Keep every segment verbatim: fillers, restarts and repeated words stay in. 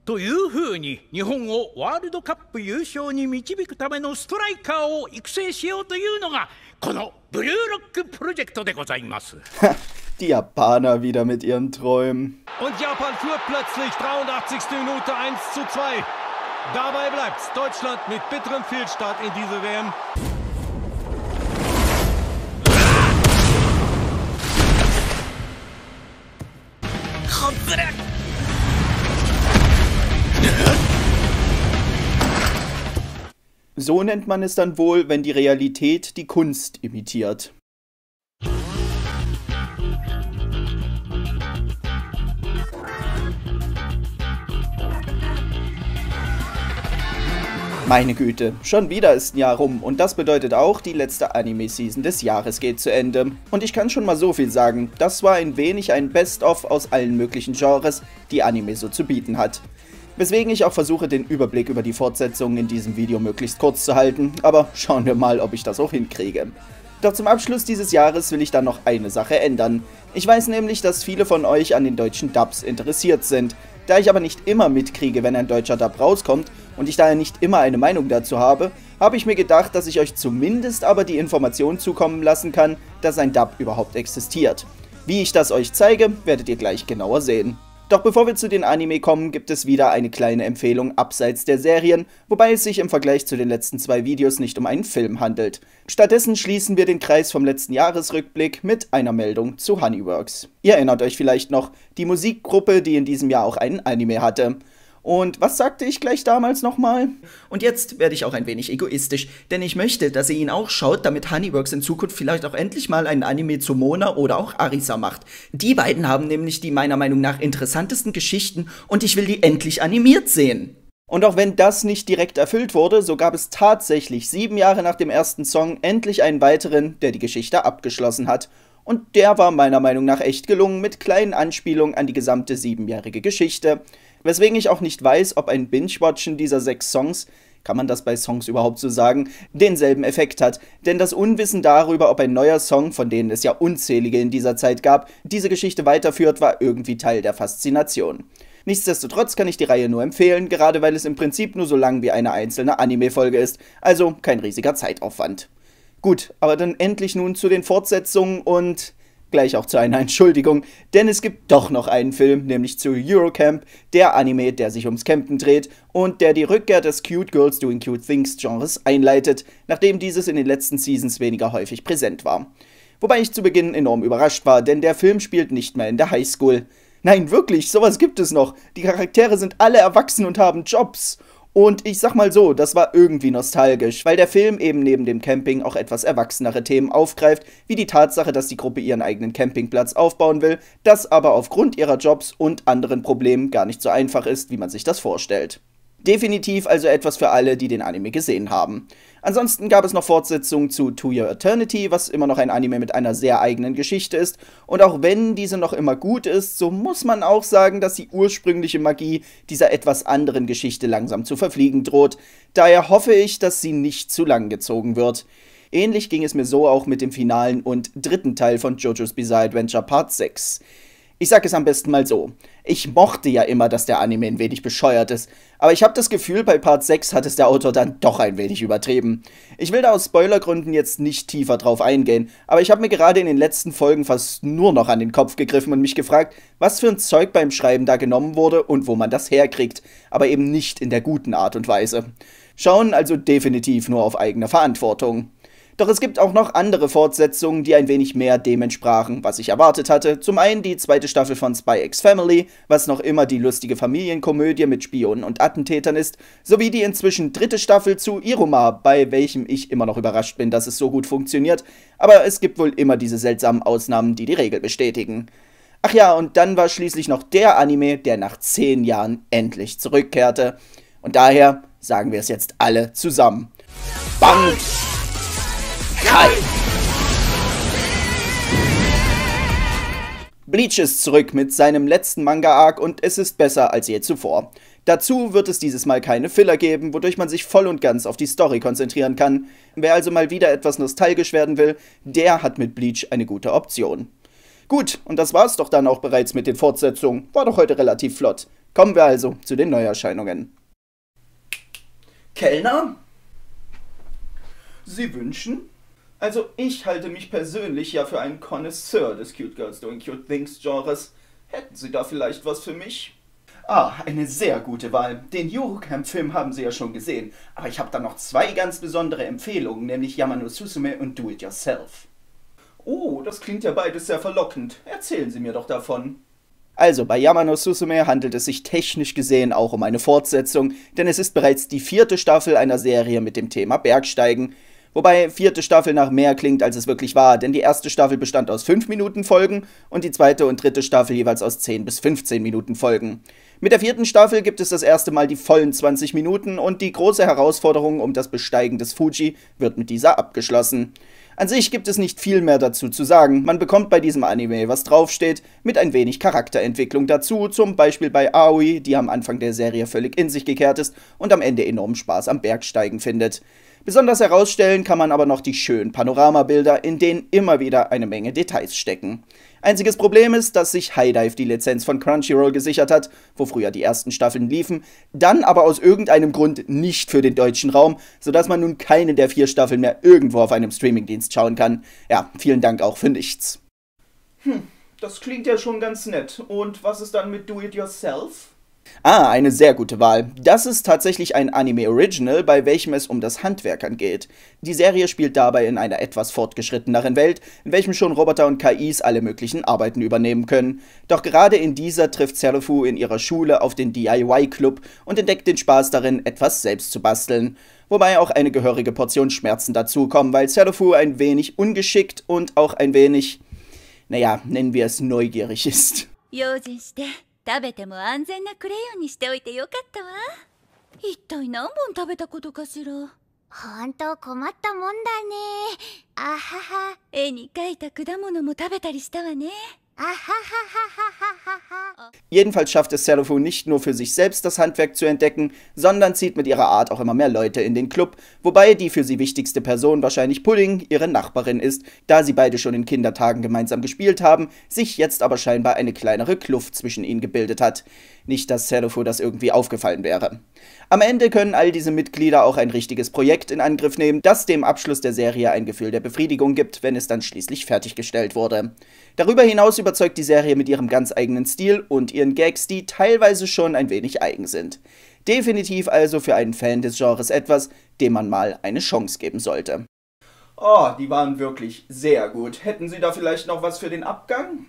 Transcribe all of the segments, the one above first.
というふうに日本をワールドカップ優勝に導くためのストライカーを育成しようというのがこのブルーロックプロジェクトでございます。 Die Japaner wieder mit ihren Träumen. Und Japan führt plötzlich dreiundachtzigste Minute eins zu zwei. Dabei bleibt's. Deutschland mit bitterem Fehlstart in diese W M. So nennt man es dann wohl, wenn die Realität die Kunst imitiert. Meine Güte, schon wieder ist ein Jahr rum und das bedeutet auch, die letzte Anime-Season des Jahres geht zu Ende. Und ich kann schon mal so viel sagen, das war ein wenig ein Best-of aus allen möglichen Genres, die Anime so zu bieten hat. Weswegen ich auch versuche, den Überblick über die Fortsetzungen in diesem Video möglichst kurz zu halten, aber schauen wir mal, ob ich das auch hinkriege. Doch zum Abschluss dieses Jahres will ich dann noch eine Sache ändern. Ich weiß nämlich, dass viele von euch an den deutschen Dubs interessiert sind. Da ich aber nicht immer mitkriege, wenn ein deutscher Dub rauskommt und ich daher nicht immer eine Meinung dazu habe, habe ich mir gedacht, dass ich euch zumindest aber die Information zukommen lassen kann, dass ein Dub überhaupt existiert. Wie ich das euch zeige, werdet ihr gleich genauer sehen. Doch bevor wir zu den Anime kommen, gibt es wieder eine kleine Empfehlung abseits der Serien, wobei es sich im Vergleich zu den letzten zwei Videos nicht um einen Film handelt. Stattdessen schließen wir den Kreis vom letzten Jahresrückblick mit einer Meldung zu Honeyworks. Ihr erinnert euch vielleicht noch, die Musikgruppe, die in diesem Jahr auch einen Anime hatte. Und was sagte ich gleich damals nochmal? Und jetzt werde ich auch ein wenig egoistisch, denn ich möchte, dass ihr ihn auch schaut, damit Honeyworks in Zukunft vielleicht auch endlich mal einen Anime zu Mona oder auch Arisa macht. Die beiden haben nämlich die meiner Meinung nach interessantesten Geschichten und ich will die endlich animiert sehen. Und auch wenn das nicht direkt erfüllt wurde, so gab es tatsächlich sieben Jahre nach dem ersten Song endlich einen weiteren, der die Geschichte abgeschlossen hat. Und der war meiner Meinung nach echt gelungen mit kleinen Anspielungen an die gesamte siebenjährige Geschichte. Weswegen ich auch nicht weiß, ob ein Binge-Watchen dieser sechs Songs, kann man das bei Songs überhaupt so sagen, denselben Effekt hat. Denn das Unwissen darüber, ob ein neuer Song, von denen es ja unzählige in dieser Zeit gab, diese Geschichte weiterführt, war irgendwie Teil der Faszination. Nichtsdestotrotz kann ich die Reihe nur empfehlen, gerade weil es im Prinzip nur so lang wie eine einzelne Anime-Folge ist, also kein riesiger Zeitaufwand. Gut, aber dann endlich nun zu den Fortsetzungen und gleich auch zu einer Entschuldigung, denn es gibt doch noch einen Film, nämlich zu Eurocamp, der Anime, der sich ums Campen dreht und der die Rückkehr des Cute Girls Doing Cute Things Genres einleitet, nachdem dieses in den letzten Seasons weniger häufig präsent war. Wobei ich zu Beginn enorm überrascht war, denn der Film spielt nicht mehr in der Highschool. Nein, wirklich, sowas gibt es noch. Die Charaktere sind alle erwachsen und haben Jobs. Und ich sag mal so, das war irgendwie nostalgisch, weil der Film eben neben dem Camping auch etwas erwachsenere Themen aufgreift, wie die Tatsache, dass die Gruppe ihren eigenen Campingplatz aufbauen will, das aber aufgrund ihrer Jobs und anderen Problemen gar nicht so einfach ist, wie man sich das vorstellt. Definitiv also etwas für alle, die den Anime gesehen haben. Ansonsten gab es noch Fortsetzungen zu To Your Eternity, was immer noch ein Anime mit einer sehr eigenen Geschichte ist. Und auch wenn diese noch immer gut ist, so muss man auch sagen, dass die ursprüngliche Magie dieser etwas anderen Geschichte langsam zu verfliegen droht. Daher hoffe ich, dass sie nicht zu lang gezogen wird. Ähnlich ging es mir so auch mit dem finalen und dritten Teil von JoJo's Bizarre Adventure Part sechs. Ich sag es am besten mal so, ich mochte ja immer, dass der Anime ein wenig bescheuert ist, aber ich habe das Gefühl, bei Part sechs hat es der Autor dann doch ein wenig übertrieben. Ich will da aus Spoilergründen jetzt nicht tiefer drauf eingehen, aber ich habe mir gerade in den letzten Folgen fast nur noch an den Kopf gegriffen und mich gefragt, was für ein Zeug beim Schreiben da genommen wurde und wo man das herkriegt, aber eben nicht in der guten Art und Weise. Schauen also definitiv nur auf eigene Verantwortung. Doch es gibt auch noch andere Fortsetzungen, die ein wenig mehr dem entsprachen, was ich erwartet hatte. Zum einen die zweite Staffel von Spy X Family, was noch immer die lustige Familienkomödie mit Spionen und Attentätern ist, sowie die inzwischen dritte Staffel zu Iruma, bei welchem ich immer noch überrascht bin, dass es so gut funktioniert, aber es gibt wohl immer diese seltsamen Ausnahmen, die die Regel bestätigen. Ach ja, und dann war schließlich noch der Anime, der nach zehn Jahren endlich zurückkehrte. Und daher sagen wir es jetzt alle zusammen. Bank! Kai. Bleach ist zurück mit seinem letzten Manga-Arc und es ist besser als je zuvor. Dazu wird es dieses Mal keine Filler geben, wodurch man sich voll und ganz auf die Story konzentrieren kann. Wer also mal wieder etwas nostalgisch werden will, der hat mit Bleach eine gute Option. Gut, und das war's doch dann auch bereits mit den Fortsetzungen. War doch heute relativ flott. Kommen wir also zu den Neuerscheinungen. Kellner? Sie wünschen? Also ich halte mich persönlich ja für einen Connoisseur des Cute Girls Doing Cute Things Genres. Hätten Sie da vielleicht was für mich? Ah, eine sehr gute Wahl. Den Eurocamp-Film haben Sie ja schon gesehen. Aber ich habe da noch zwei ganz besondere Empfehlungen, nämlich Yama no Susume und Do It Yourself. Oh, das klingt ja beides sehr verlockend. Erzählen Sie mir doch davon. Also, bei Yama no Susume handelt es sich technisch gesehen auch um eine Fortsetzung, denn es ist bereits die vierte Staffel einer Serie mit dem Thema Bergsteigen. Wobei vierte Staffel nach mehr klingt, als es wirklich war, denn die erste Staffel bestand aus fünf Minuten Folgen und die zweite und dritte Staffel jeweils aus zehn bis fünfzehn Minuten Folgen. Mit der vierten Staffel gibt es das erste Mal die vollen zwanzig Minuten und die große Herausforderung um das Besteigen des Fuji wird mit dieser abgeschlossen. An sich gibt es nicht viel mehr dazu zu sagen. Man bekommt bei diesem Anime, was draufsteht, mit ein wenig Charakterentwicklung dazu, zum Beispiel bei Aoi, die am Anfang der Serie völlig in sich gekehrt ist und am Ende enormen Spaß am Bergsteigen findet. Besonders herausstellen kann man aber noch die schönen Panoramabilder, in denen immer wieder eine Menge Details stecken. Einziges Problem ist, dass sich HIDIVE die Lizenz von Crunchyroll gesichert hat, wo früher die ersten Staffeln liefen, dann aber aus irgendeinem Grund nicht für den deutschen Raum, sodass man nun keine der vier Staffeln mehr irgendwo auf einem Streamingdienst schauen kann. Ja, vielen Dank auch für nichts. Hm, das klingt ja schon ganz nett. Und was ist dann mit Do It Yourself? Ah, eine sehr gute Wahl. Das ist tatsächlich ein Anime-Original, bei welchem es um das Handwerkern geht. Die Serie spielt dabei in einer etwas fortgeschritteneren Welt, in welchem schon Roboter und K Is alle möglichen Arbeiten übernehmen können. Doch gerade in dieser trifft Serufu in ihrer Schule auf den D I Y-Club und entdeckt den Spaß darin, etwas selbst zu basteln. Wobei auch eine gehörige Portion Schmerzen dazukommen, weil Serufu ein wenig ungeschickt und auch ein wenig, naja, nennen wir es neugierig ist. 食べても安全なクレヨンにしておいてよかったわ。一体何本食べたことかしら。本当困ったもんだね。あはは。絵に描いた果物も食べたりしたわね。 Jedenfalls schafft es Serufu nicht nur für sich selbst das Handwerk zu entdecken, sondern zieht mit ihrer Art auch immer mehr Leute in den Club, wobei die für sie wichtigste Person wahrscheinlich Pudding, ihre Nachbarin ist, da sie beide schon in Kindertagen gemeinsam gespielt haben, sich jetzt aber scheinbar eine kleinere Kluft zwischen ihnen gebildet hat. Nicht, dass Serufu das irgendwie aufgefallen wäre. Am Ende können all diese Mitglieder auch ein richtiges Projekt in Angriff nehmen, das dem Abschluss der Serie ein Gefühl der Befriedigung gibt, wenn es dann schließlich fertiggestellt wurde. Darüber hinaus überzeugt die Serie mit ihrem ganz eigenen Stil und ihren Gags, die teilweise schon ein wenig eigen sind. Definitiv also für einen Fan des Genres etwas, dem man mal eine Chance geben sollte. Oh, die waren wirklich sehr gut. Hätten Sie da vielleicht noch was für den Abgang?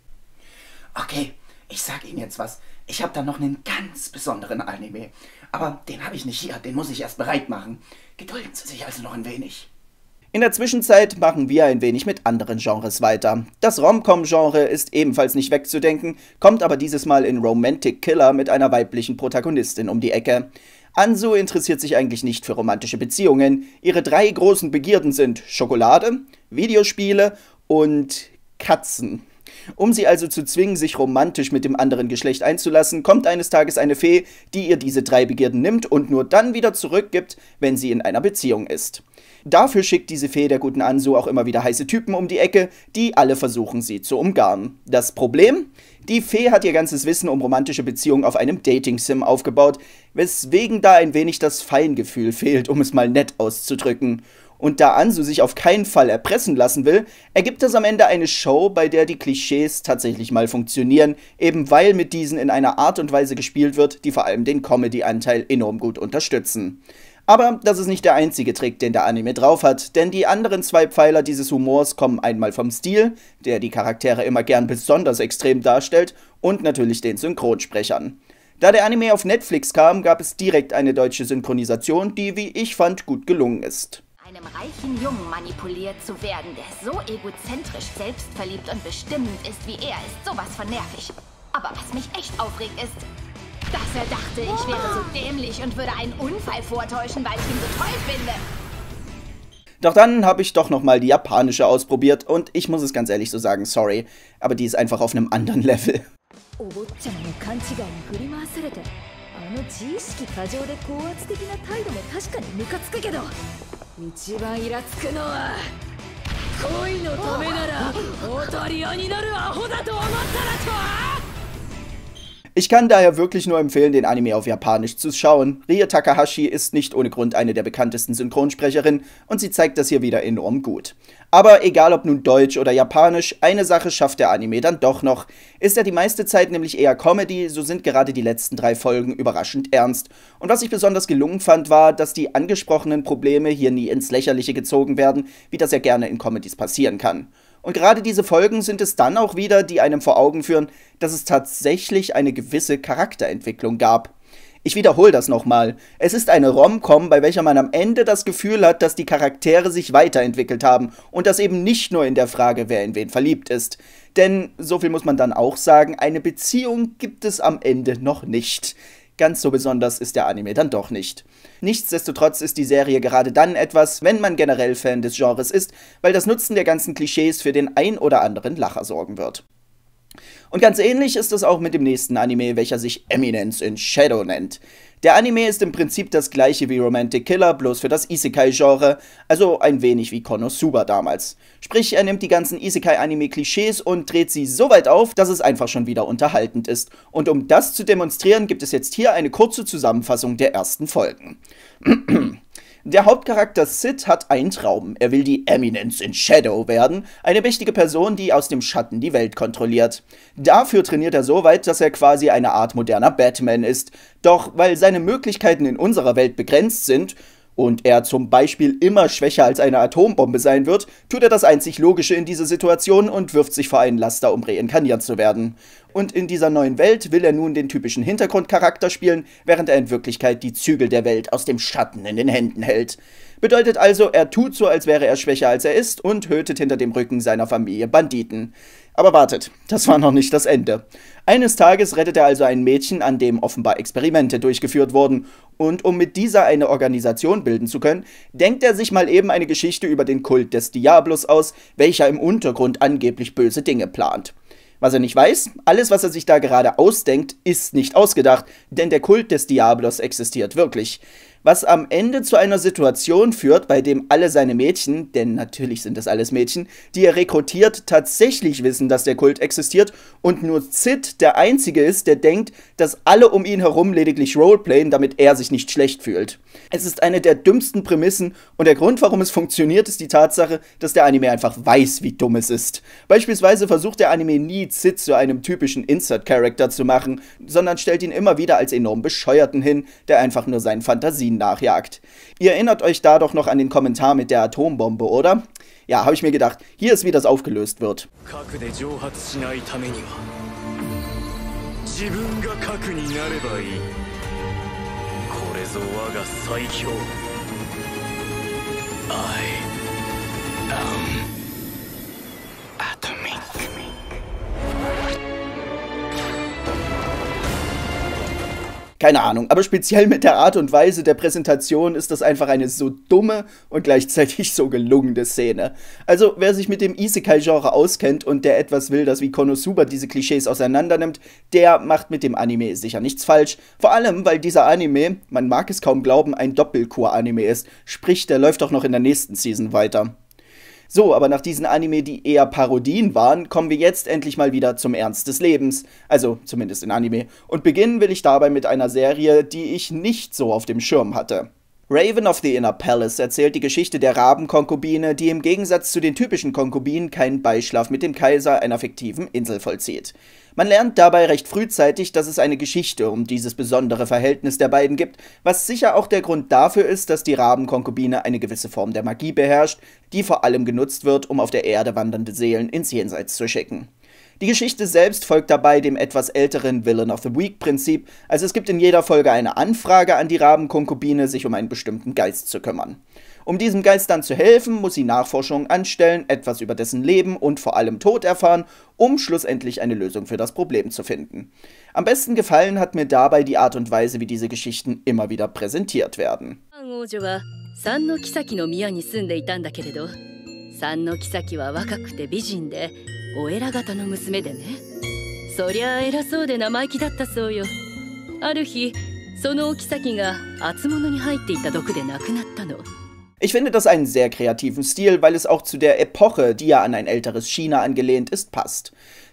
Okay, ich sag Ihnen jetzt was. Ich habe da noch einen ganz besonderen Anime. Aber den habe ich nicht hier, den muss ich erst bereit machen. Gedulden Sie sich also noch ein wenig. In der Zwischenzeit machen wir ein wenig mit anderen Genres weiter. Das Rom-Com-Genre ist ebenfalls nicht wegzudenken, kommt aber dieses Mal in Romantic Killer mit einer weiblichen Protagonistin um die Ecke. Anzu interessiert sich eigentlich nicht für romantische Beziehungen. Ihre drei großen Begierden sind Schokolade, Videospiele und Katzen. Um sie also zu zwingen, sich romantisch mit dem anderen Geschlecht einzulassen, kommt eines Tages eine Fee, die ihr diese drei Begierden nimmt und nur dann wieder zurückgibt, wenn sie in einer Beziehung ist. Dafür schickt diese Fee der guten Anzu auch immer wieder heiße Typen um die Ecke, die alle versuchen, sie zu umgarnen. Das Problem? Die Fee hat ihr ganzes Wissen um romantische Beziehungen auf einem Dating-Sim aufgebaut, weswegen da ein wenig das Feingefühl fehlt, um es mal nett auszudrücken. Und da Anzu sich auf keinen Fall erpressen lassen will, ergibt es am Ende eine Show, bei der die Klischees tatsächlich mal funktionieren, eben weil mit diesen in einer Art und Weise gespielt wird, die vor allem den Comedy-Anteil enorm gut unterstützen. Aber das ist nicht der einzige Trick, den der Anime drauf hat, denn die anderen zwei Pfeiler dieses Humors kommen einmal vom Stil, der die Charaktere immer gern besonders extrem darstellt, und natürlich den Synchronsprechern. Da der Anime auf Netflix kam, gab es direkt eine deutsche Synchronisation, die, wie ich fand, gut gelungen ist. Einem reichen Jungen manipuliert zu werden, der so egozentrisch, selbstverliebt und bestimmend ist wie er, ist sowas von nervig. Aber was mich echt aufregt ist, dass er dachte, ich wäre so dämlich und würde einen Unfall vortäuschen, weil ich ihn so toll finde. Doch dann habe ich doch nochmal die japanische ausprobiert und ich muss es ganz ehrlich so sagen, sorry, aber die ist einfach auf einem anderen Level. Ich kann daher wirklich nur empfehlen, den Anime auf Japanisch zu schauen. Rie Takahashi ist nicht ohne Grund eine der bekanntesten Synchronsprecherinnen und sie zeigt das hier wieder enorm gut. Aber egal ob nun Deutsch oder Japanisch, eine Sache schafft der Anime dann doch noch. Ist er die meiste Zeit nämlich eher Comedy, so sind gerade die letzten drei Folgen überraschend ernst. Und was ich besonders gelungen fand, war, dass die angesprochenen Probleme hier nie ins Lächerliche gezogen werden, wie das ja gerne in Comedies passieren kann. Und gerade diese Folgen sind es dann auch wieder, die einem vor Augen führen, dass es tatsächlich eine gewisse Charakterentwicklung gab. Ich wiederhole das nochmal. Es ist eine Rom-Com, bei welcher man am Ende das Gefühl hat, dass die Charaktere sich weiterentwickelt haben und das eben nicht nur in der Frage, wer in wen verliebt ist. Denn, so viel muss man dann auch sagen, eine Beziehung gibt es am Ende noch nicht. Ganz so besonders ist der Anime dann doch nicht. Nichtsdestotrotz ist die Serie gerade dann etwas, wenn man generell Fan des Genres ist, weil das Nutzen der ganzen Klischees für den ein oder anderen Lacher sorgen wird. Und ganz ähnlich ist es auch mit dem nächsten Anime, welcher sich Eminence in Shadow nennt. Der Anime ist im Prinzip das gleiche wie Romantic Killer, bloß für das Isekai-Genre, also ein wenig wie Konosuba damals. Sprich, er nimmt die ganzen Isekai-Anime-Klischees und dreht sie so weit auf, dass es einfach schon wieder unterhaltend ist. Und um das zu demonstrieren, gibt es jetzt hier eine kurze Zusammenfassung der ersten Folgen. Der Hauptcharakter Sid hat einen Traum. Er will die Eminence in Shadow werden, eine mächtige Person, die aus dem Schatten die Welt kontrolliert. Dafür trainiert er so weit, dass er quasi eine Art moderner Batman ist. Doch weil seine Möglichkeiten in unserer Welt begrenzt sind und er zum Beispiel immer schwächer als eine Atombombe sein wird, tut er das einzig Logische in diese Situation und wirft sich vor einen Laster, um reinkarniert zu werden. Und in dieser neuen Welt will er nun den typischen Hintergrundcharakter spielen, während er in Wirklichkeit die Zügel der Welt aus dem Schatten in den Händen hält. Bedeutet also, er tut so, als wäre er schwächer als er ist und tötet hinter dem Rücken seiner Familie Banditen. Aber wartet, das war noch nicht das Ende. Eines Tages rettet er also ein Mädchen, an dem offenbar Experimente durchgeführt wurden. Und um mit dieser eine Organisation bilden zu können, denkt er sich mal eben eine Geschichte über den Kult des Diablos aus, welcher im Untergrund angeblich böse Dinge plant. Was er nicht weiß, alles, was er sich da gerade ausdenkt, ist nicht ausgedacht, denn der Kult des Diablos existiert wirklich. Was am Ende zu einer Situation führt, bei dem alle seine Mädchen, denn natürlich sind es alles Mädchen, die er rekrutiert, tatsächlich wissen, dass der Kult existiert und nur Sid der Einzige ist, der denkt, dass alle um ihn herum lediglich Roleplayen, damit er sich nicht schlecht fühlt. Es ist eine der dümmsten Prämissen und der Grund, warum es funktioniert, ist die Tatsache, dass der Anime einfach weiß, wie dumm es ist. Beispielsweise versucht der Anime nie, Sid zu einem typischen Insert-Character zu machen, sondern stellt ihn immer wieder als enorm Bescheuerten hin, der einfach nur seinen Fantasien nachjagt. Ihr erinnert euch da doch noch an den Kommentar mit der Atombombe, oder? Ja, habe ich mir gedacht. Hier ist, wie das aufgelöst wird. Keine Ahnung, aber speziell mit der Art und Weise der Präsentation ist das einfach eine so dumme und gleichzeitig so gelungene Szene. Also, wer sich mit dem Isekai-Genre auskennt und der etwas will, das wie Konosuba diese Klischees auseinandernimmt, der macht mit dem Anime sicher nichts falsch. Vor allem, weil dieser Anime, man mag es kaum glauben, ein Doppelkur-Anime ist. Sprich, der läuft auch noch in der nächsten Season weiter. So, aber nach diesen Anime, die eher Parodien waren, kommen wir jetzt endlich mal wieder zum Ernst des Lebens. Also, zumindest in Anime. Und beginnen will ich dabei mit einer Serie, die ich nicht so auf dem Schirm hatte. Raven of the Inner Palace erzählt die Geschichte der Rabenkonkubine, die im Gegensatz zu den typischen Konkubinen keinen Beischlaf mit dem Kaiser einer fiktiven Insel vollzieht. Man lernt dabei recht frühzeitig, dass es eine Geschichte um dieses besondere Verhältnis der beiden gibt, was sicher auch der Grund dafür ist, dass die Rabenkonkubine eine gewisse Form der Magie beherrscht, die vor allem genutzt wird, um auf der Erde wandernde Seelen ins Jenseits zu schicken. Die Geschichte selbst folgt dabei dem etwas älteren Villain of the Week-Prinzip, also es gibt in jeder Folge eine Anfrage an die Rabenkonkubine, sich um einen bestimmten Geist zu kümmern. Um diesem Geist dann zu helfen, muss sie Nachforschungen anstellen, etwas über dessen Leben und vor allem Tod erfahren, um schlussendlich eine Lösung für das Problem zu finden. Am besten gefallen hat mir dabei die Art und Weise, wie diese Geschichten immer wieder präsentiert werden. Ich finde das einen sehr kreativen Stil, weil es auch zu der Epoche, die ja an ein älteres China angelehnt ist, passt.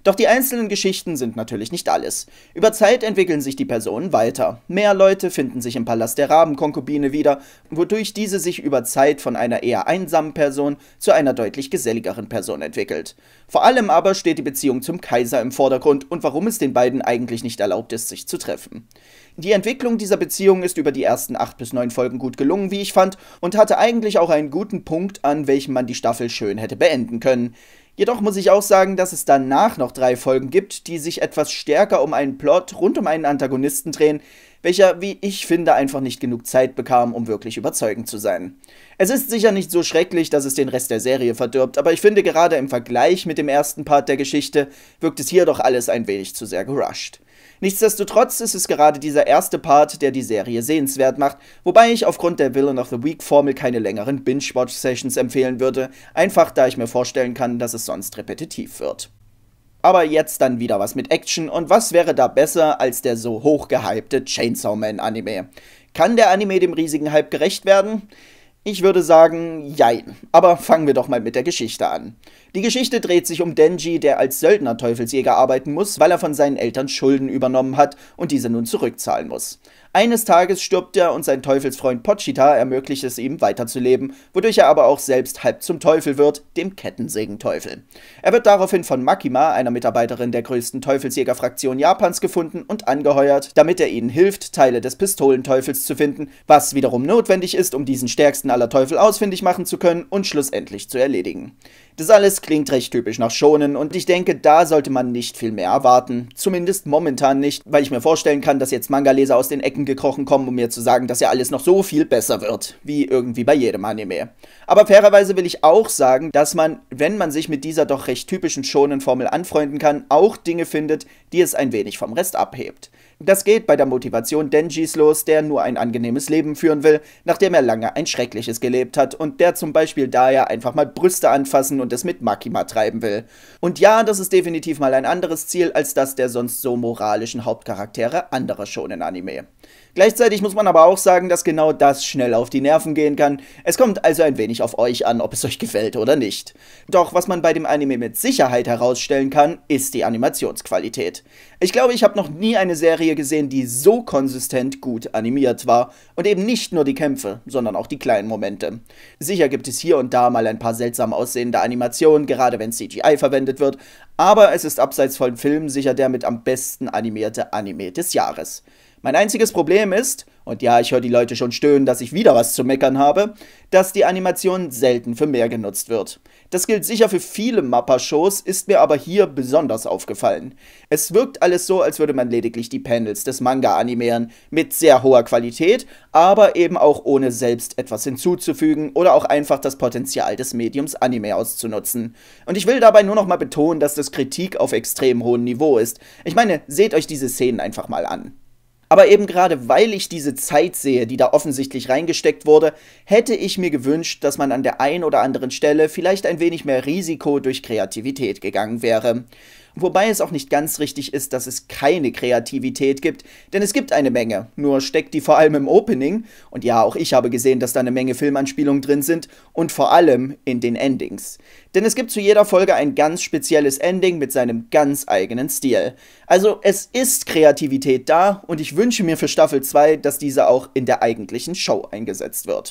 Doch die einzelnen Geschichten sind natürlich nicht alles. Über Zeit entwickeln sich die Personen weiter. Mehr Leute finden sich im Palast der Rabenkonkubine wieder, wodurch diese sich über Zeit von einer eher einsamen Person zu einer deutlich geselligeren Person entwickelt. Vor allem aber steht die Beziehung zum Kaiser im Vordergrund und warum es den beiden eigentlich nicht erlaubt ist, sich zu treffen. Die Entwicklung dieser Beziehung ist über die ersten acht bis neun Folgen gut gelungen, wie ich fand, und hatte eigentlich auch einen guten Punkt, an welchem man die Staffel schön hätte beenden können. Jedoch muss ich auch sagen, dass es danach noch drei Folgen gibt, die sich etwas stärker um einen Plot rund um einen Antagonisten drehen, welcher, wie ich finde, einfach nicht genug Zeit bekam, um wirklich überzeugend zu sein. Es ist sicher nicht so schrecklich, dass es den Rest der Serie verdirbt, aber ich finde, gerade im Vergleich mit dem ersten Part der Geschichte wirkt es hier doch alles ein wenig zu sehr gerusht. Nichtsdestotrotz ist es gerade dieser erste Part, der die Serie sehenswert macht, wobei ich aufgrund der Villain of the Week Formel keine längeren Binge-Watch-Sessions empfehlen würde, einfach da ich mir vorstellen kann, dass es sonst repetitiv wird. Aber jetzt dann wieder was mit Action, und was wäre da besser als der so hoch gehypte Chainsaw Man Anime? Kann der Anime dem riesigen Hype gerecht werden? Ich würde sagen, jein. Aber fangen wir doch mal mit der Geschichte an. Die Geschichte dreht sich um Denji, der als Söldner-Teufelsjäger arbeiten muss, weil er von seinen Eltern Schulden übernommen hat und diese nun zurückzahlen muss. Eines Tages stirbt er und sein Teufelsfreund Pochita ermöglicht es ihm, weiterzuleben, wodurch er aber auch selbst halb zum Teufel wird, dem Kettensägenteufel. Er wird daraufhin von Makima, einer Mitarbeiterin der größten Teufelsjäger-Fraktion Japans, gefunden und angeheuert, damit er ihnen hilft, Teile des Pistolenteufels zu finden, was wiederum notwendig ist, um diesen stärksten aller Teufel ausfindig machen zu können und schlussendlich zu erledigen. Das alles klingt recht typisch nach Shonen und ich denke, da sollte man nicht viel mehr erwarten. Zumindest momentan nicht, weil ich mir vorstellen kann, dass jetzt Manga-Leser aus den Ecken gekrochen kommen, um mir zu sagen, dass ja alles noch so viel besser wird, wie irgendwie bei jedem Anime. Aber fairerweise will ich auch sagen, dass man, wenn man sich mit dieser doch recht typischen Shonen-Formel anfreunden kann, auch Dinge findet, die es ein wenig vom Rest abhebt. Das geht bei der Motivation Denjis los, der nur ein angenehmes Leben führen will, nachdem er lange ein schreckliches gelebt hat und der zum Beispiel daher einfach mal Brüste anfassen und es mit Makima treiben will. Und ja, das ist definitiv mal ein anderes Ziel als das der sonst so moralischen Hauptcharaktere anderer Shonen-Anime. Gleichzeitig muss man aber auch sagen, dass genau das schnell auf die Nerven gehen kann. Es kommt also ein wenig auf euch an, ob es euch gefällt oder nicht. Doch was man bei dem Anime mit Sicherheit herausstellen kann, ist die Animationsqualität. Ich glaube, ich habe noch nie eine Serie gesehen, die so konsistent gut animiert war. Und eben nicht nur die Kämpfe, sondern auch die kleinen Momente. Sicher gibt es hier und da mal ein paar seltsam aussehende Animationen, gerade wenn C G I verwendet wird, aber es ist abseits von Filmen sicher der mit am besten animierte Anime des Jahres. Mein einziges Problem ist, und ja, ich höre die Leute schon stöhnen, dass ich wieder was zu meckern habe, dass die Animation selten für mehr genutzt wird. Das gilt sicher für viele Mappa-Shows, ist mir aber hier besonders aufgefallen. Es wirkt alles so, als würde man lediglich die Panels des Manga animieren, mit sehr hoher Qualität, aber eben auch ohne selbst etwas hinzuzufügen oder auch einfach das Potenzial des Mediums Anime auszunutzen. Und ich will dabei nur noch mal betonen, dass das Kritik auf extrem hohem Niveau ist. Ich meine, seht euch diese Szenen einfach mal an. Aber eben gerade weil ich diese Zeit sehe, die da offensichtlich reingesteckt wurde, hätte ich mir gewünscht, dass man an der einen oder anderen Stelle vielleicht ein wenig mehr Risiko durch Kreativität gegangen wäre. Wobei es auch nicht ganz richtig ist, dass es keine Kreativität gibt, denn es gibt eine Menge, nur steckt die vor allem im Opening, und ja, auch ich habe gesehen, dass da eine Menge Filmanspielungen drin sind, und vor allem in den Endings. Denn es gibt zu jeder Folge ein ganz spezielles Ending mit seinem ganz eigenen Stil. Also es ist Kreativität da, und ich wünsche mir für Staffel zwei, dass diese auch in der eigentlichen Show eingesetzt wird.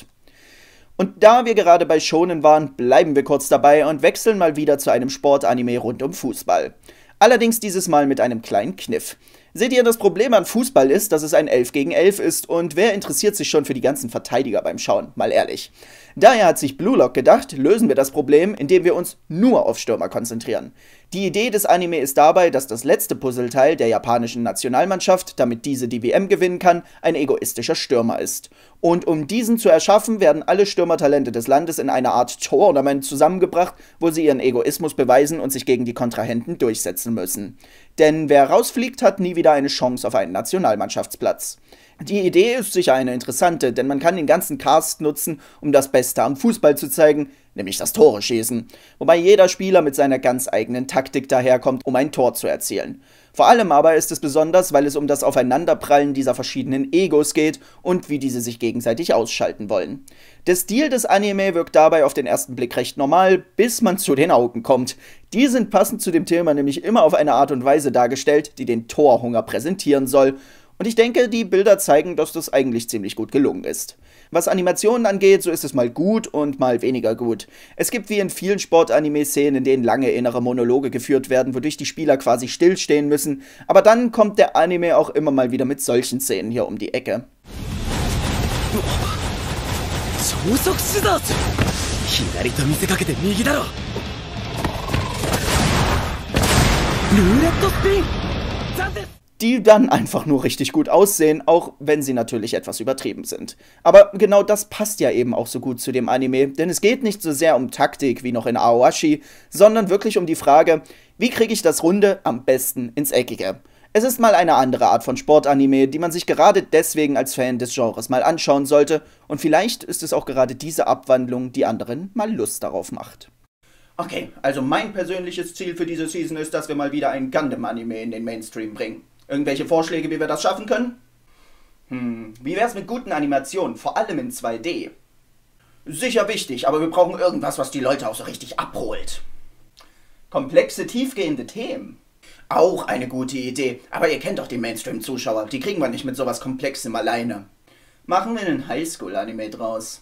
Und da wir gerade bei Shonen waren, bleiben wir kurz dabei und wechseln mal wieder zu einem Sportanime rund um Fußball. Allerdings dieses Mal mit einem kleinen Kniff. Seht ihr, das Problem an Fußball ist, dass es ein elf gegen elf ist und wer interessiert sich schon für die ganzen Verteidiger beim Schauen, mal ehrlich. Daher hat sich Blue Lock gedacht, lösen wir das Problem, indem wir uns nur auf Stürmer konzentrieren. Die Idee des Anime ist dabei, dass das letzte Puzzleteil der japanischen Nationalmannschaft, damit diese die W M gewinnen kann, ein egoistischer Stürmer ist. Und um diesen zu erschaffen, werden alle Stürmertalente des Landes in einer Art Tournament zusammengebracht, wo sie ihren Egoismus beweisen und sich gegen die Kontrahenten durchsetzen müssen. Denn wer rausfliegt, hat nie wieder eine Chance auf einen Nationalmannschaftsplatz. Die Idee ist sicher eine interessante, denn man kann den ganzen Cast nutzen, um das Beste am Fußball zu zeigen, nämlich das Tore schießen, wobei jeder Spieler mit seiner ganz eigenen Taktik daherkommt, um ein Tor zu erzielen. Vor allem aber ist es besonders, weil es um das Aufeinanderprallen dieser verschiedenen Egos geht und wie diese sich gegenseitig ausschalten wollen. Der Stil des Anime wirkt dabei auf den ersten Blick recht normal, bis man zu den Augen kommt. Die sind passend zu dem Thema nämlich immer auf eine Art und Weise dargestellt, die den Torhunger präsentieren soll. Und ich denke, die Bilder zeigen, dass das eigentlich ziemlich gut gelungen ist. Was Animationen angeht, so ist es mal gut und mal weniger gut. Es gibt wie in vielen Sportanime-Szenen, in denen lange innere Monologe geführt werden, wodurch die Spieler quasi stillstehen müssen, aber dann kommt der Anime auch immer mal wieder mit solchen Szenen hier um die Ecke. Die dann einfach nur richtig gut aussehen, auch wenn sie natürlich etwas übertrieben sind. Aber genau das passt ja eben auch so gut zu dem Anime, denn es geht nicht so sehr um Taktik wie noch in Aoashi, sondern wirklich um die Frage, wie kriege ich das Runde am besten ins Eckige? Es ist mal eine andere Art von Sportanime, die man sich gerade deswegen als Fan des Genres mal anschauen sollte, und vielleicht ist es auch gerade diese Abwandlung, die anderen mal Lust darauf macht. Okay, also mein persönliches Ziel für diese Season ist, dass wir mal wieder ein Gundam-Anime in den Mainstream bringen. Irgendwelche Vorschläge, wie wir das schaffen können? Hm, wie wär's mit guten Animationen, vor allem in zwei D? Sicher wichtig, aber wir brauchen irgendwas, was die Leute auch so richtig abholt. Komplexe, tiefgehende Themen. Auch eine gute Idee, aber ihr kennt doch die Mainstream-Zuschauer, die kriegen wir nicht mit sowas Komplexem alleine. Machen wir einen Highschool-Anime draus.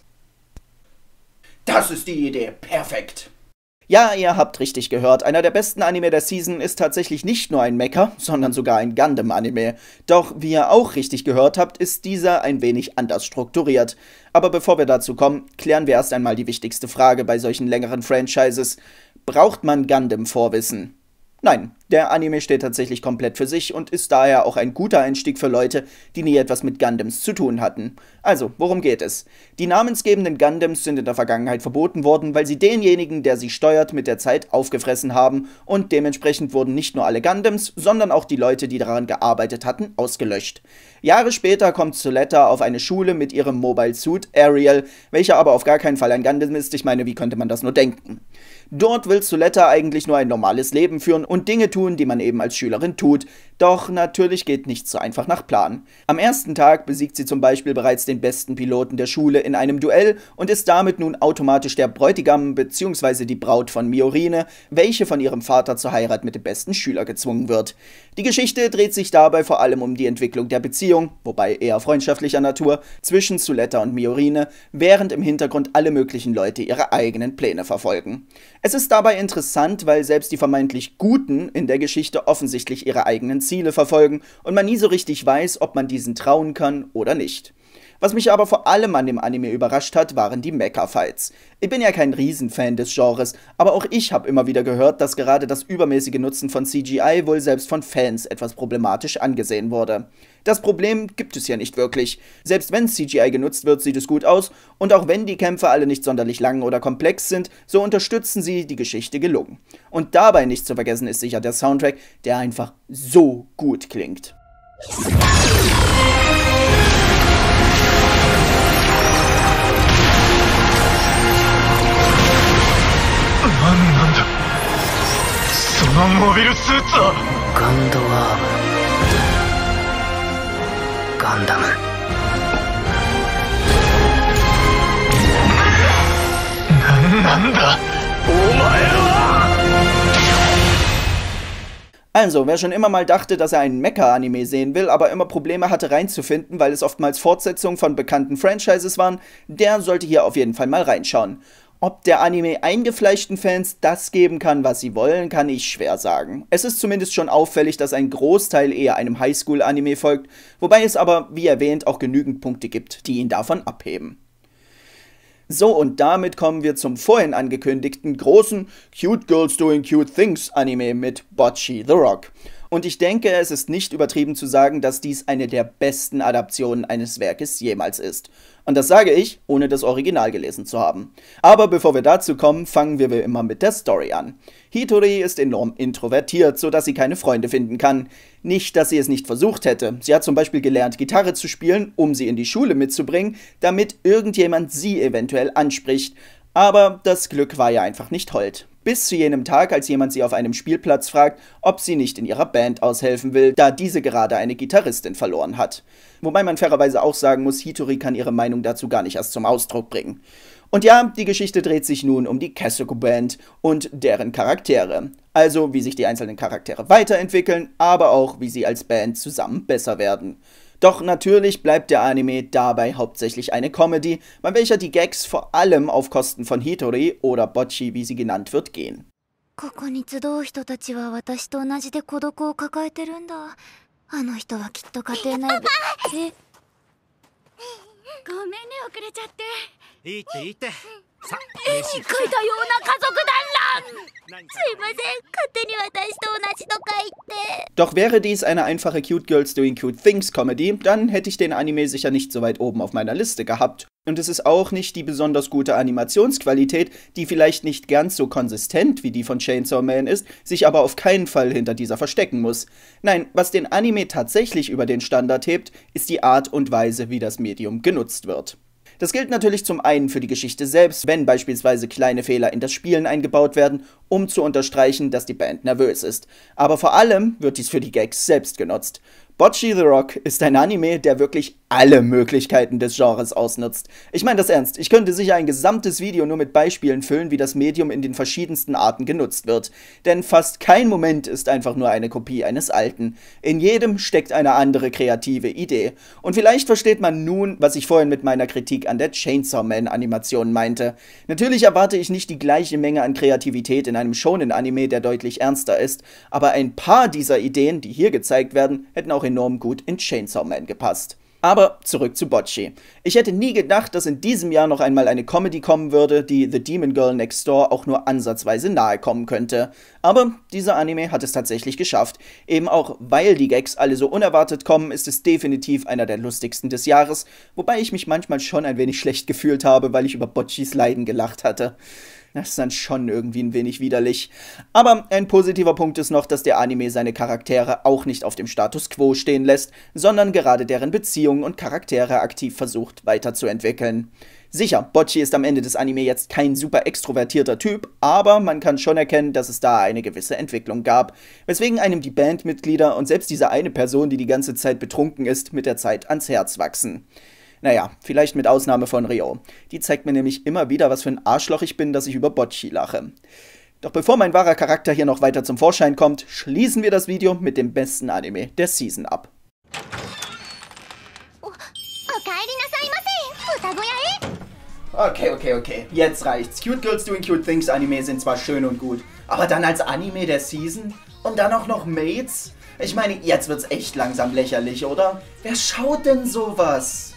Das ist die Idee, perfekt. Ja, ihr habt richtig gehört, einer der besten Anime der Season ist tatsächlich nicht nur ein Mecha, sondern sogar ein Gundam-Anime. Doch wie ihr auch richtig gehört habt, ist dieser ein wenig anders strukturiert. Aber bevor wir dazu kommen, klären wir erst einmal die wichtigste Frage bei solchen längeren Franchises. Braucht man Gundam-Vorwissen? Nein, der Anime steht tatsächlich komplett für sich und ist daher auch ein guter Einstieg für Leute, die nie etwas mit Gundams zu tun hatten. Also, worum geht es? Die namensgebenden Gundams sind in der Vergangenheit verboten worden, weil sie denjenigen, der sie steuert, mit der Zeit aufgefressen haben, und dementsprechend wurden nicht nur alle Gundams, sondern auch die Leute, die daran gearbeitet hatten, ausgelöscht. Jahre später kommt Suletta auf eine Schule mit ihrem Mobile Suit Ariel, welcher aber auf gar keinen Fall ein Gundam ist. Ich meine, wie könnte man das nur denken? Dort will Suletta eigentlich nur ein normales Leben führen und Dinge tun, die man eben als Schülerin tut. Doch natürlich geht nichts so einfach nach Plan. Am ersten Tag besiegt sie zum Beispiel bereits den besten Piloten der Schule in einem Duell und ist damit nun automatisch der Bräutigam bzw. die Braut von Miorine, welche von ihrem Vater zur Heirat mit dem besten Schüler gezwungen wird. Die Geschichte dreht sich dabei vor allem um die Entwicklung der Beziehung, wobei eher freundschaftlicher Natur, zwischen Suletta und Miorine, während im Hintergrund alle möglichen Leute ihre eigenen Pläne verfolgen. Es ist dabei interessant, weil selbst die vermeintlich Guten in der Geschichte offensichtlich ihre eigenen Ziele verfolgen und man nie so richtig weiß, ob man diesen trauen kann oder nicht. Was mich aber vor allem an dem Anime überrascht hat, waren die Mecha-Fights. Ich bin ja kein Riesenfan des Genres, aber auch ich habe immer wieder gehört, dass gerade das übermäßige Nutzen von C G I wohl selbst von Fans etwas problematisch angesehen wurde. Das Problem gibt es ja nicht wirklich. Selbst wenn C G I genutzt wird, sieht es gut aus, und auch wenn die Kämpfe alle nicht sonderlich lang oder komplex sind, so unterstützen sie die Geschichte gelungen. Und dabei nicht zu vergessen ist sicher der Soundtrack, der einfach so gut klingt. Also, wer schon immer mal dachte, dass er einen Mecha-Anime sehen will, aber immer Probleme hatte reinzufinden, weil es oftmals Fortsetzungen von bekannten Franchises waren, der sollte hier auf jeden Fall mal reinschauen. Ob der Anime eingefleischten Fans das geben kann, was sie wollen, kann ich schwer sagen. Es ist zumindest schon auffällig, dass ein Großteil eher einem Highschool-Anime folgt, wobei es aber, wie erwähnt, auch genügend Punkte gibt, die ihn davon abheben. So, und damit kommen wir zum vorhin angekündigten großen Cute Girls Doing Cute Things Anime mit Bocchi the Rock. Und ich denke, es ist nicht übertrieben zu sagen, dass dies eine der besten Adaptionen eines Werkes jemals ist. Und das sage ich, ohne das Original gelesen zu haben. Aber bevor wir dazu kommen, fangen wir wie immer mit der Story an. Hitori ist enorm introvertiert, sodass sie keine Freunde finden kann. Nicht, dass sie es nicht versucht hätte. Sie hat zum Beispiel gelernt, Gitarre zu spielen, um sie in die Schule mitzubringen, damit irgendjemand sie eventuell anspricht. Aber das Glück war ja einfach nicht hold. Bis zu jenem Tag, als jemand sie auf einem Spielplatz fragt, ob sie nicht in ihrer Band aushelfen will, da diese gerade eine Gitarristin verloren hat. Wobei man fairerweise auch sagen muss, Hitori kann ihre Meinung dazu gar nicht erst zum Ausdruck bringen. Und ja, die Geschichte dreht sich nun um die Kasuko Band und deren Charaktere. Also wie sich die einzelnen Charaktere weiterentwickeln, aber auch wie sie als Band zusammen besser werden. Doch natürlich bleibt der Anime dabei hauptsächlich eine Comedy, bei welcher die Gags vor allem auf Kosten von Hitori oder Bocchi, wie sie genannt wird, gehen. ここに集う人たちは私と同じで孤独を抱えてるんだ。あの人はきっと家庭内部。え、ごめんね遅れちゃって。 いいっていいって。さ、 絵に描いたような家族団らん。すいません、勝手に私と同じとか言って。 Doch wäre dies eine einfache Cute Girls Doing Cute Things Comedy, dann hätte ich den Anime sicher nicht so weit oben auf meiner Liste gehabt. Und es ist auch nicht die besonders gute Animationsqualität, die vielleicht nicht ganz so konsistent wie die von Chainsaw Man ist, sich aber auf keinen Fall hinter dieser verstecken muss. Nein, was den Anime tatsächlich über den Standard hebt, ist die Art und Weise, wie das Medium genutzt wird. Das gilt natürlich zum einen für die Geschichte selbst, wenn beispielsweise kleine Fehler in das Spielen eingebaut werden, um zu unterstreichen, dass die Band nervös ist. Aber vor allem wird dies für die Gags selbst genutzt. Bocchi the Rock ist ein Anime, der wirklich alle Möglichkeiten des Genres ausnutzt. Ich meine das ernst, ich könnte sicher ein gesamtes Video nur mit Beispielen füllen, wie das Medium in den verschiedensten Arten genutzt wird. Denn fast kein Moment ist einfach nur eine Kopie eines alten. In jedem steckt eine andere kreative Idee. Und vielleicht versteht man nun, was ich vorhin mit meiner Kritik an der Chainsaw Man Animation meinte. Natürlich erwarte ich nicht die gleiche Menge an Kreativität in einem Shonen-Anime, der deutlich ernster ist, aber ein paar dieser Ideen, die hier gezeigt werden, hätten auch enorm gut in Chainsaw Man gepasst. Aber zurück zu Bocchi. Ich hätte nie gedacht, dass in diesem Jahr noch einmal eine Comedy kommen würde, die The Demon Girl Next Door auch nur ansatzweise nahe kommen könnte. Aber dieser Anime hat es tatsächlich geschafft. Eben auch weil die Gags alle so unerwartet kommen, ist es definitiv einer der lustigsten des Jahres, wobei ich mich manchmal schon ein wenig schlecht gefühlt habe, weil ich über Bocchis Leiden gelacht hatte. Das ist dann schon irgendwie ein wenig widerlich. Aber ein positiver Punkt ist noch, dass der Anime seine Charaktere auch nicht auf dem Status quo stehen lässt, sondern gerade deren Beziehungen und Charaktere aktiv versucht weiterzuentwickeln. Sicher, Bocchi ist am Ende des Anime jetzt kein super extrovertierter Typ, aber man kann schon erkennen, dass es da eine gewisse Entwicklung gab, weswegen einem die Bandmitglieder und selbst diese eine Person, die die ganze Zeit betrunken ist, mit der Zeit ans Herz wachsen. Naja, vielleicht mit Ausnahme von Ryo. Die zeigt mir nämlich immer wieder, was für ein Arschloch ich bin, dass ich über Bocchi lache. Doch bevor mein wahrer Charakter hier noch weiter zum Vorschein kommt, schließen wir das Video mit dem besten Anime der Season ab. Okay, okay, okay. Jetzt reicht's. Cute Girls Doing Cute Things Anime sind zwar schön und gut, aber dann als Anime der Season? Und dann auch noch Mates? Ich meine, jetzt wird's echt langsam lächerlich, oder? Wer schaut denn sowas?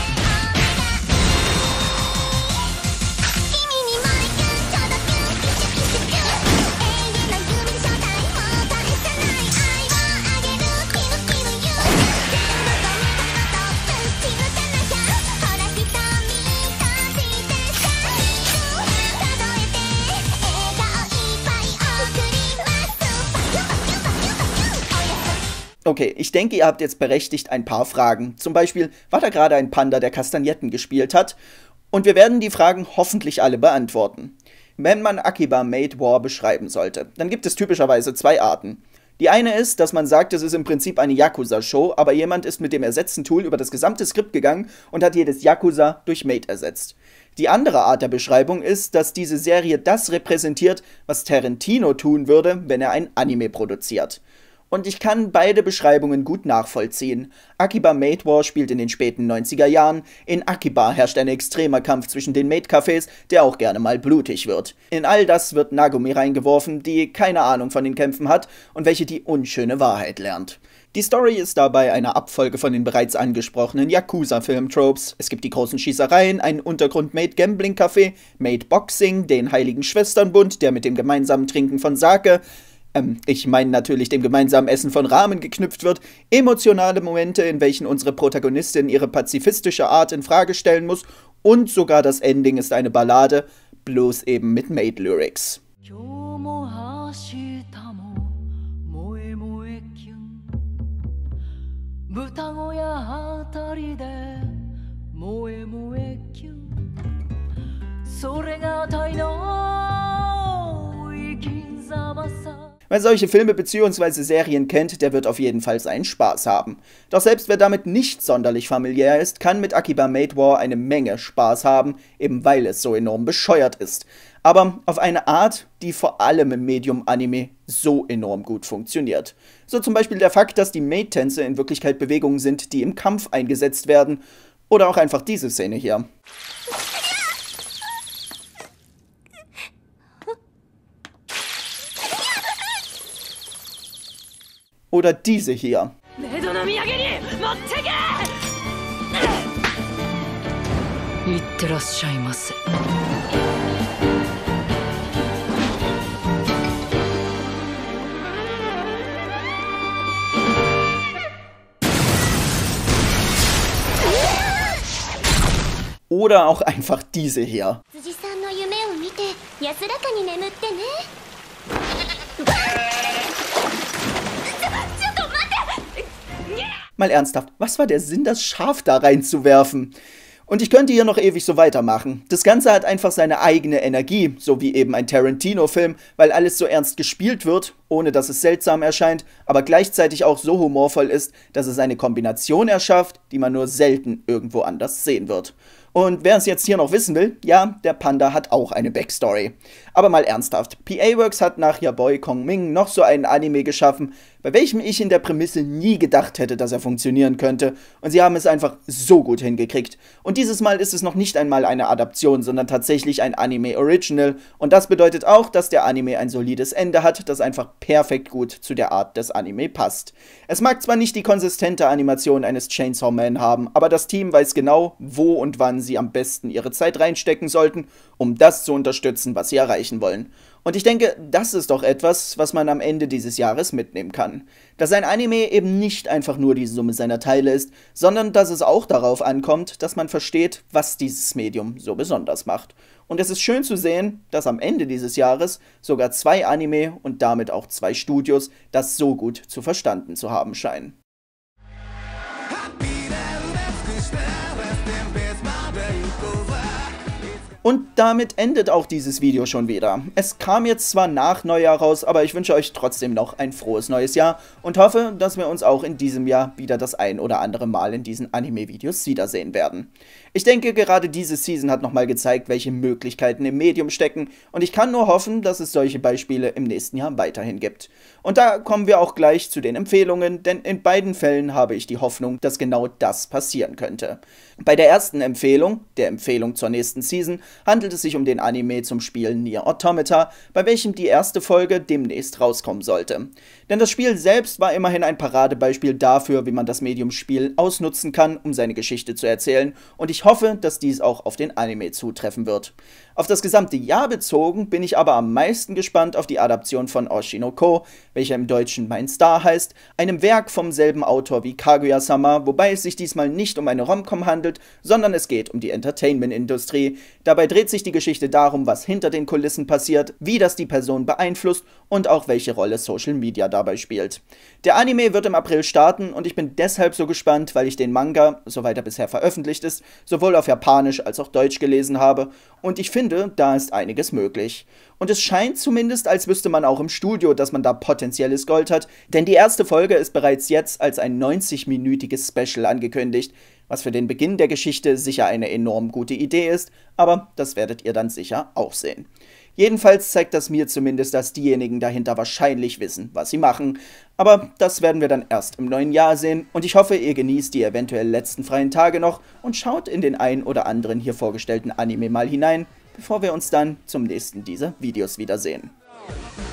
Okay, ich denke, ihr habt jetzt berechtigt ein paar Fragen. Zum Beispiel, war da gerade ein Panda, der Kastagnetten gespielt hat? Und wir werden die Fragen hoffentlich alle beantworten. Wenn man Akiba Maid War beschreiben sollte, dann gibt es typischerweise zwei Arten. Die eine ist, dass man sagt, es ist im Prinzip eine Yakuza-Show, aber jemand ist mit dem Ersetzen-Tool über das gesamte Skript gegangen und hat jedes Yakuza durch Maid ersetzt. Die andere Art der Beschreibung ist, dass diese Serie das repräsentiert, was Tarantino tun würde, wenn er ein Anime produziert. Und ich kann beide Beschreibungen gut nachvollziehen. Akiba Maid War spielt in den späten neunziger Jahren. In Akiba herrscht ein extremer Kampf zwischen den Maid-Cafés, der auch gerne mal blutig wird. In all das wird Nagumi reingeworfen, die keine Ahnung von den Kämpfen hat und welche die unschöne Wahrheit lernt. Die Story ist dabei eine Abfolge von den bereits angesprochenen Yakuza-Film-Tropes. Es gibt die großen Schießereien, einen Untergrund-Maid-Gambling-Café, Maid-Boxing, den Heiligen Schwesternbund, der mit dem gemeinsamen Trinken von Sake, Ähm, ich meine natürlich dem gemeinsamen Essen von Ramen geknüpft wird, emotionale Momente, in welchen unsere Protagonistin ihre pazifistische Art in Frage stellen muss und sogar das Ending ist eine Ballade, bloß eben mit Maid-Lyrics. Wer solche Filme bzw. Serien kennt, der wird auf jeden Fall seinen Spaß haben. Doch selbst wer damit nicht sonderlich familiär ist, kann mit Akiba Maid War eine Menge Spaß haben, eben weil es so enorm bescheuert ist. Aber auf eine Art, die vor allem im Medium Anime so enorm gut funktioniert. So zum Beispiel der Fakt, dass die Maid-Tänze in Wirklichkeit Bewegungen sind, die im Kampf eingesetzt werden. Oder auch einfach diese Szene hier. Oder diese hier. Oder auch einfach diese hier. Mal ernsthaft, was war der Sinn, das Schaf da reinzuwerfen? Und ich könnte hier noch ewig so weitermachen. Das Ganze hat einfach seine eigene Energie, so wie eben ein Tarantino-Film, weil alles so ernst gespielt wird, ohne dass es seltsam erscheint, aber gleichzeitig auch so humorvoll ist, dass es eine Kombination erschafft, die man nur selten irgendwo anders sehen wird. Und wer es jetzt hier noch wissen will, ja, der Panda hat auch eine Backstory. Aber mal ernsthaft, P A Works hat nach Yaboy Kongming noch so einen Anime geschaffen, bei welchem ich in der Prämisse nie gedacht hätte, dass er funktionieren könnte. Und sie haben es einfach so gut hingekriegt. Und dieses Mal ist es noch nicht einmal eine Adaption, sondern tatsächlich ein Anime-Original. Und das bedeutet auch, dass der Anime ein solides Ende hat, das einfach perfekt gut zu der Art des Anime passt. Es mag zwar nicht die konsistente Animation eines Chainsaw Man haben, aber das Team weiß genau, wo und wann sie am besten ihre Zeit reinstecken sollten, um das zu unterstützen, was sie erreichen wollen. Und ich denke, das ist doch etwas, was man am Ende dieses Jahres mitnehmen kann. Dass ein Anime eben nicht einfach nur die Summe seiner Teile ist, sondern dass es auch darauf ankommt, dass man versteht, was dieses Medium so besonders macht. Und es ist schön zu sehen, dass am Ende dieses Jahres sogar zwei Anime und damit auch zwei Studios das so gut zu verstanden zu haben scheinen. Und damit endet auch dieses Video schon wieder. Es kam jetzt zwar nach Neujahr raus, aber ich wünsche euch trotzdem noch ein frohes neues Jahr und hoffe, dass wir uns auch in diesem Jahr wieder das ein oder andere Mal in diesen Anime-Videos wiedersehen werden. Ich denke, gerade diese Season hat nochmal gezeigt, welche Möglichkeiten im Medium stecken und ich kann nur hoffen, dass es solche Beispiele im nächsten Jahr weiterhin gibt. Und da kommen wir auch gleich zu den Empfehlungen, denn in beiden Fällen habe ich die Hoffnung, dass genau das passieren könnte. Bei der ersten Empfehlung, der Empfehlung zur nächsten Season, handelt es sich um den Anime zum Spiel Nier Automata, bei welchem die erste Folge demnächst rauskommen sollte. Denn das Spiel selbst war immerhin ein Paradebeispiel dafür, wie man das Medium Spiel ausnutzen kann, um seine Geschichte zu erzählen, und ich hoffe, dass dies auch auf den Anime zutreffen wird. Auf das gesamte Jahr bezogen bin ich aber am meisten gespannt auf die Adaption von Oshi no Ko, welcher im Deutschen Mein Star heißt, einem Werk vom selben Autor wie Kaguya-sama, wobei es sich diesmal nicht um eine Rom-Com handelt, sondern es geht um die Entertainment-Industrie. Dabei dreht sich die Geschichte darum, was hinter den Kulissen passiert, wie das die Person beeinflusst und auch welche Rolle Social Media dabei spielt. Der Anime wird im April starten und ich bin deshalb so gespannt, weil ich den Manga, soweit er bisher veröffentlicht ist, sowohl auf Japanisch als auch Deutsch gelesen habe und ich finde, da ist einiges möglich. Und es scheint zumindest, als wüsste man auch im Studio, dass man da potenzielles Gold hat, denn die erste Folge ist bereits jetzt als ein neunzig-minütiges Special angekündigt, was für den Beginn der Geschichte sicher eine enorm gute Idee ist, aber das werdet ihr dann sicher auch sehen. Jedenfalls zeigt das mir zumindest, dass diejenigen dahinter wahrscheinlich wissen, was sie machen, aber das werden wir dann erst im neuen Jahr sehen und ich hoffe, ihr genießt die eventuell letzten freien Tage noch und schaut in den ein oder anderen hier vorgestellten Anime mal hinein, bevor wir uns dann zum nächsten dieser Videos wiedersehen.